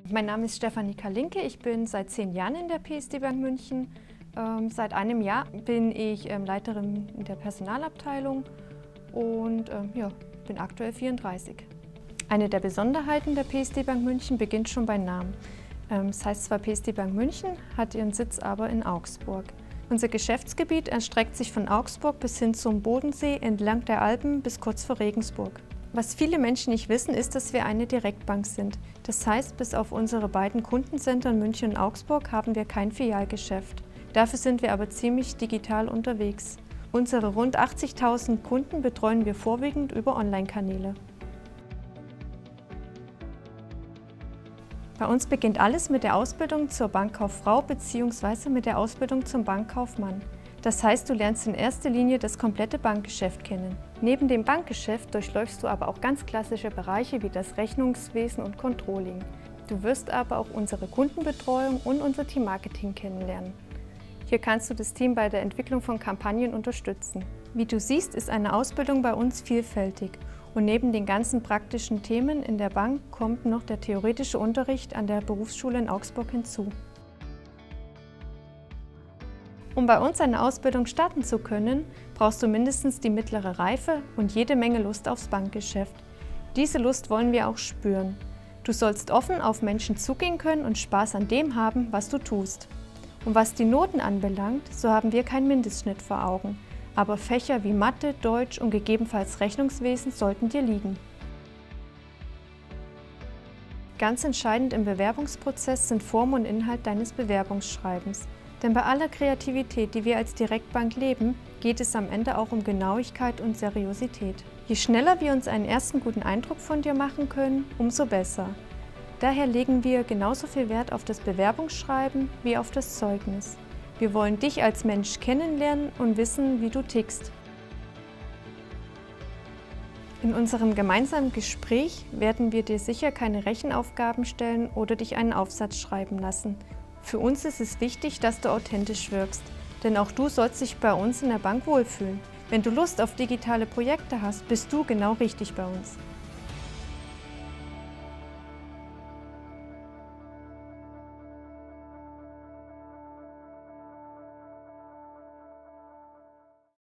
Mein Name ist Stefanie Kalinke, ich bin seit 10 Jahren in der PSD Bank München. Seit einem Jahr bin ich Leiterin in der Personalabteilung und bin aktuell 34. Eine der Besonderheiten der PSD Bank München beginnt schon beim Namen. Es heißt zwar PSD Bank München, hat ihren Sitz aber in Augsburg. Unser Geschäftsgebiet erstreckt sich von Augsburg bis hin zum Bodensee, entlang der Alpen bis kurz vor Regensburg. Was viele Menschen nicht wissen, ist, dass wir eine Direktbank sind. Das heißt, bis auf unsere beiden Kundenzentren München und Augsburg haben wir kein Filialgeschäft. Dafür sind wir aber ziemlich digital unterwegs. Unsere rund 80.000 Kunden betreuen wir vorwiegend über Online-Kanäle. Bei uns beginnt alles mit der Ausbildung zur Bankkauffrau bzw. mit der Ausbildung zum Bankkaufmann. Das heißt, du lernst in erster Linie das komplette Bankgeschäft kennen. Neben dem Bankgeschäft durchläufst du aber auch ganz klassische Bereiche wie das Rechnungswesen und Controlling. Du wirst aber auch unsere Kundenbetreuung und unser Teammarketing kennenlernen. Hier kannst du das Team bei der Entwicklung von Kampagnen unterstützen. Wie du siehst, ist eine Ausbildung bei uns vielfältig. Und neben den ganzen praktischen Themen in der Bank kommt noch der theoretische Unterricht an der Berufsschule in Augsburg hinzu. Um bei uns eine Ausbildung starten zu können, brauchst du mindestens die mittlere Reife und jede Menge Lust aufs Bankgeschäft. Diese Lust wollen wir auch spüren. Du sollst offen auf Menschen zugehen können und Spaß an dem haben, was du tust. Und was die Noten anbelangt, so haben wir keinen Mindestschnitt vor Augen. Aber Fächer wie Mathe, Deutsch und gegebenenfalls Rechnungswesen sollten dir liegen. Ganz entscheidend im Bewerbungsprozess sind Form und Inhalt deines Bewerbungsschreibens. Denn bei aller Kreativität, die wir als Direktbank leben, geht es am Ende auch um Genauigkeit und Seriosität. Je schneller wir uns einen ersten guten Eindruck von dir machen können, umso besser. Daher legen wir genauso viel Wert auf das Bewerbungsschreiben wie auf das Zeugnis. Wir wollen dich als Mensch kennenlernen und wissen, wie du tickst. In unserem gemeinsamen Gespräch werden wir dir sicher keine Rechenaufgaben stellen oder dich einen Aufsatz schreiben lassen. Für uns ist es wichtig, dass du authentisch wirkst, denn auch du sollst dich bei uns in der Bank wohlfühlen. Wenn du Lust auf digitale Projekte hast, bist du genau richtig bei uns.